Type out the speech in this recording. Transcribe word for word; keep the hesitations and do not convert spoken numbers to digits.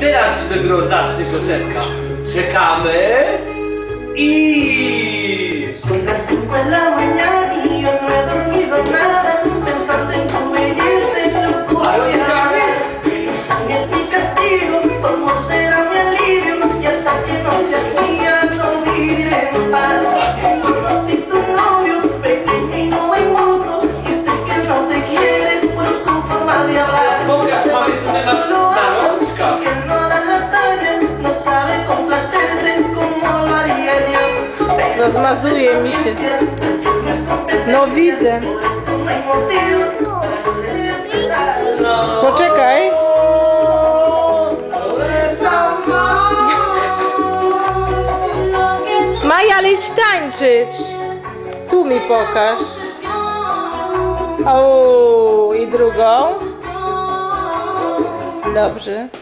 teraz się dopiero zacznie piosenka. Czekamy i... Son las cinco de la mañana y yo no he dormido nada, pensando en tu belleza y locura. Pero es mi castigo, tu amor será mi alivio, y hasta que no seas mía no viviré en paz. Conocí tu novio, pequeño y no hermoso, y sé que no te quiere por su forma de hablar. Pokaż mamy tutaj nasz narożka. Que no da la talla, no sabe complacerte como lo haría yo. Rozmazuje mi się. No widzę. Poczekaj. Maja, ale idź tańczyć. Tu mi pokaż. O, i drugą. Dobrze.